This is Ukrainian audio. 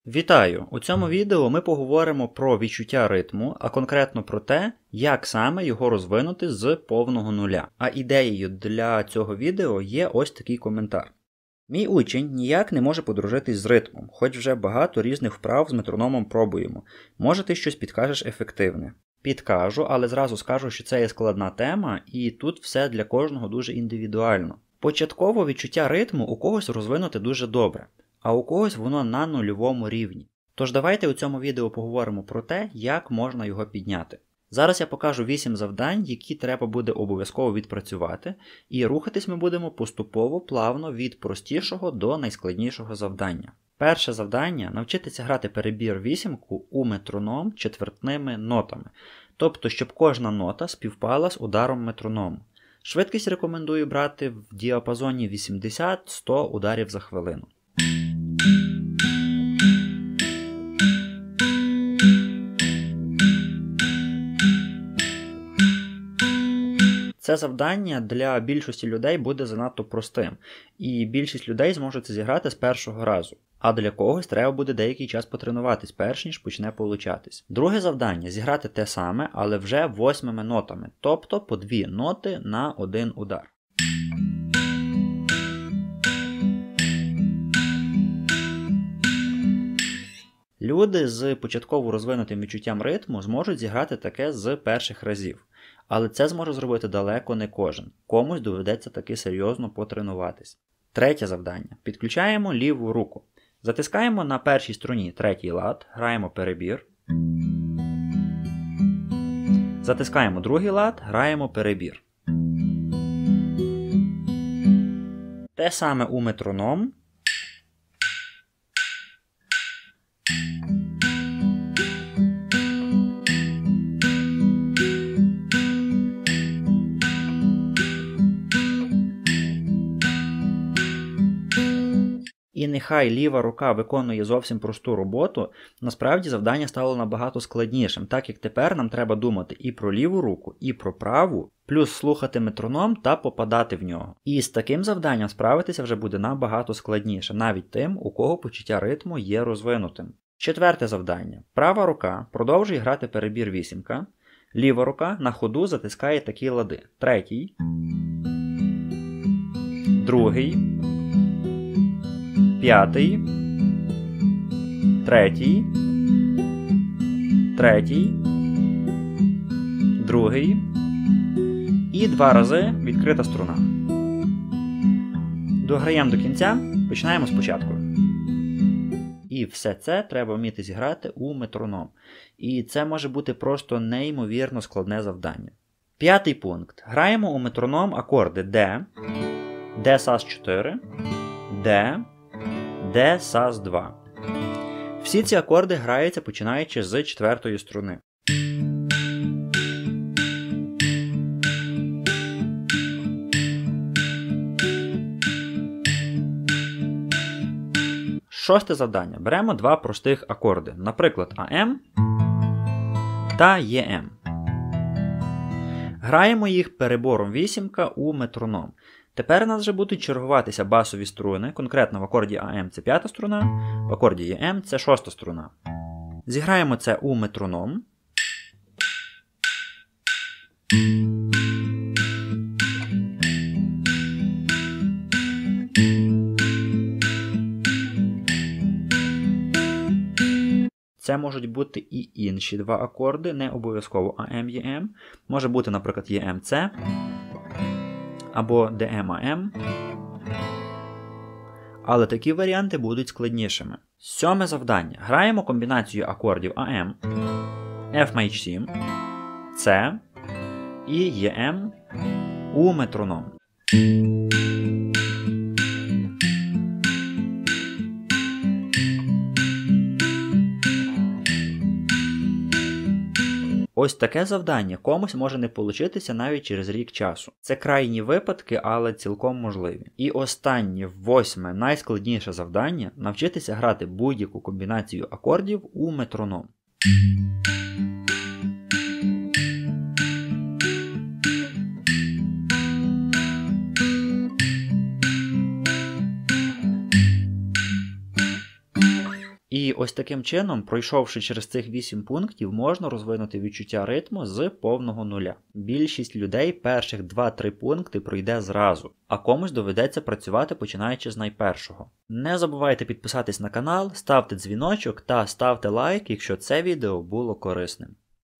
Вітаю! У цьому відео ми поговоримо про відчуття ритму, а конкретно про те, як саме його розвинути з повного нуля. А ідеєю для цього відео є ось такий коментар. Мій учень ніяк не може подружитись з ритмом, хоч вже багато різних вправ з метрономом пробуємо. Може ти щось підкажеш ефективне? Підкажу, але зразу скажу, що це є складна тема, і тут все для кожного дуже індивідуально. Початково відчуття ритму у когось розвинути дуже добре, а у когось воно на нульовому рівні. Тож давайте у цьому відео поговоримо про те, як можна його підняти. Зараз я покажу 8 завдань, які треба буде обов'язково відпрацювати, і рухатись ми будемо поступово, плавно від простішого до найскладнішого завдання. Перше завдання – навчитися грати перебір вісімку у метроном четвертними нотами, тобто щоб кожна нота співпала з ударом метроному. Швидкість рекомендую брати в діапазоні 80-100 ударів за хвилину. Це завдання для більшості людей буде занадто простим, і більшість людей зможуть це зіграти з першого разу. А для когось треба буде деякий час потренуватись, перш ніж почне получатись. Друге завдання – зіграти те саме, але вже 8 нотами, тобто по 2 ноти на один удар. Люди з початково розвинутим відчуттям ритму зможуть зіграти таке з перших разів. Але це зможе зробити далеко не кожен. Комусь доведеться таки серйозно потренуватись. Третє завдання. Підключаємо ліву руку. Затискаємо на першій струні третій лад, граємо перебір. Затискаємо другий лад, граємо перебір. Те саме у метроном. І нехай ліва рука виконує зовсім просту роботу, насправді завдання стало набагато складнішим, так як тепер нам треба думати і про ліву руку, і про праву, плюс слухати метроном та попадати в нього. І з таким завданням справитися вже буде набагато складніше, навіть тим, у кого почуття ритму є розвинутим. Четверте завдання. Права рука продовжує грати перебір вісімка, ліва рука на ходу затискає такі лади. Третій, другий, п'ятий, третій, другий і 2 рази відкрита струна. Дограємо до кінця, починаємо спочатку. І все це треба вміти зіграти у метроном. І це може бути просто неймовірно складне завдання. П'ятий пункт. Граємо у метроном акорди D, D саз 4, D, D саз 2. Всі ці акорди граються починаючи з 4-ї струни. Шосте завдання. Беремо 2 простих акорди, наприклад, АМ та ЄМ. Граємо їх перебором вісімка у метроном. Тепер у нас вже будуть чергуватися басові струни, конкретно в акорді АМ це 5-та струна, в акорді ЄМ це 6-та струна. Зіграємо це у метроном. Це можуть бути і інші 2 акорди, не обов'язково АМ, ЄМ. Може бути, наприклад, ЄМЦ або ДМАМ. Але такі варіанти будуть складнішими. Сьоме завдання. Граємо комбінацію акордів АМ, F7, С і ЄМ у метроном. Ось таке завдання комусь може не получитися навіть через рік часу. Це крайні випадки, але цілком можливі. І останнє, 8-ме, найскладніше завдання – навчитися грати будь-яку комбінацію акордів у метроном. І ось таким чином, пройшовши через цих 8 пунктів, можна розвинути відчуття ритму з повного нуля. Більшість людей перших 2-3 пункти пройде зразу, а комусь доведеться працювати починаючи з найпершого. Не забувайте підписатись на канал, ставте дзвіночок та ставте лайк, якщо це відео було корисним.